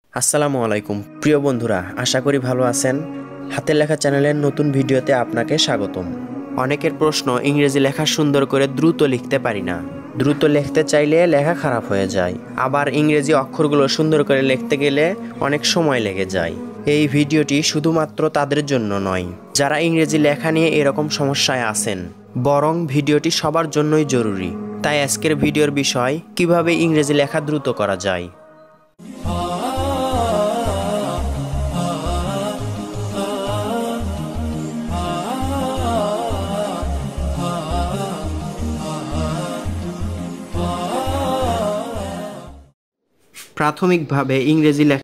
আসসালামু আলাইকুম প্রিয় বন্ধুরা, আশা করি ভালো আছেন। হাতের লেখা চ্যানেলের নতুন ভিডিওতে আপনাকে স্বাগতম। অনেকের প্রশ্ন, ইংরেজি লেখা সুন্দর করে দ্রুত লিখতে পারি না। দ্রুত লিখতে চাইলে লেখা খারাপ হয়ে যায়, আবার ইংরেজি অক্ষরগুলো সুন্দর করে লিখতে গেলে অনেক সময় লেগে যায়। এই ভিডিওটি শুধুমাত্র তাদের জন্য নয় যারা ইংরেজি লেখা নিয়ে এরকম সমস্যায় আছেন, বরং ভিডিওটি সবার জন্যই জরুরি। তাই আজকের ভিডিওর বিষয়, কিভাবে ইংরেজি লেখা দ্রুত করা যায়। প্রাথমিকভাবে ইংরেজি লেখা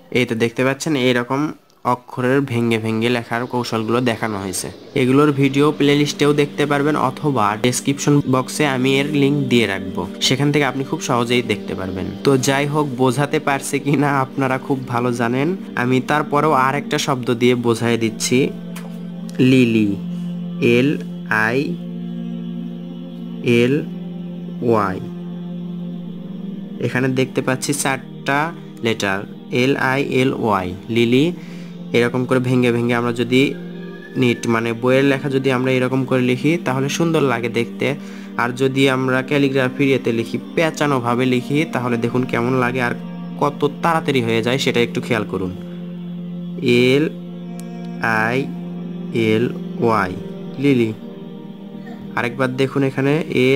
এই তো দেখতে পাচ্ছেন এইরকম অক্ষরের ভেঙ্গে ভেঙ্গে লেখার কৌশলগুলো দেখানো হয়েছে। এগুলোর ভিডিও প্লেলিস্টেও দেখতে পারবেন অথবা ডেসক্রিপশন বক্সে আমি এর লিংক দিয়ে রাখবো, সেখান থেকে আপনি খুব সহজেই দেখতে পারবেন। তো যাই হোক, বোঝাতে পারছে কিনা আপনারা খুব ভালো জানেন, আমি তারপরেও আর একটা শব্দ দিয়ে বোঝাই দিচ্ছি। লিলি, LILY, এখানে দেখতে পাচ্ছি 4টা লেটার LILY, লিলি। এরকম করে ভেঙ্গে ভেঙ্গে আমরা যদি মানে বইয়ের লেখা যদি আমরা এরকম করে লিখি তাহলে সুন্দর লাগে দেখতে। আর যদি আমরা ক্যালিগ্রাফির এতে লিখি, পেঁচানো ভাবে লিখি, তাহলে দেখুন কেমন লাগে আর কত তাড়াতাড়ি হয়ে যায় সেটা একটু খেয়াল করুন। LILY, Lily. আরেকবার দেখুন এখানে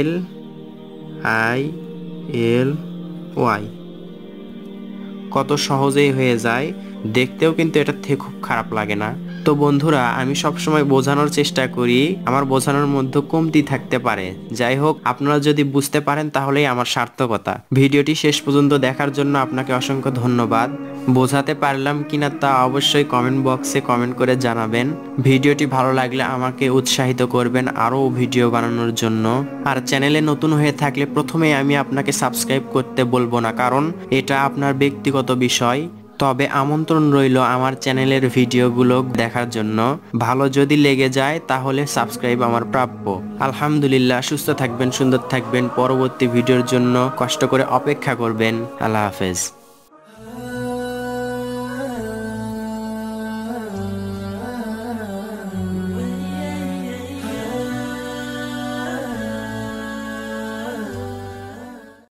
LILY, কত সহজেই হয়ে যায়, দেখতেও কিন্তু এটা থেকে খুব খারাপ লাগে না। তো বন্ধুরা, আমি সবসময় বোঝানোর চেষ্টা করি, আমার বোঝানোর মধ্যে কমতি থাকতে পারে। যাই হোক, আপনারা যদি বুঝতে পারেন তাহলেই আমার সার্থকতা। ভিডিওটি শেষ পর্যন্ত দেখার জন্য আপনাকে অসংখ্য ধন্যবাদ। বোঝাতে পারলাম কিনা তা অবশ্যই কমেন্ট বক্সে কমেন্ট করে জানাবেন। ভিডিওটি ভালো লাগলে আমাকে উৎসাহিত করবেন আরও ভিডিও বানানোর জন্য। আর চ্যানেলে নতুন হয়ে থাকলে প্রথমে আমি আপনাকে সাবস্ক্রাইব করতে বলবো না, কারণ এটা আপনার ব্যক্তিগত বিষয়। তবে আমন্ত্রণ রইল আমার চ্যানেলের ভিডিওগুলো দেখার জন্য। ভালো যদি লেগে যায় তাহলে সাবস্ক্রাইব আমার প্রাপ্য। আলহামদুলিল্লাহ, সুস্থ থাকবেন, সুন্দর থাকবেন, পরবর্তী ভিডিওর জন্য কষ্ট করে অপেক্ষা করবেন। আল্লাহ হাফেজ।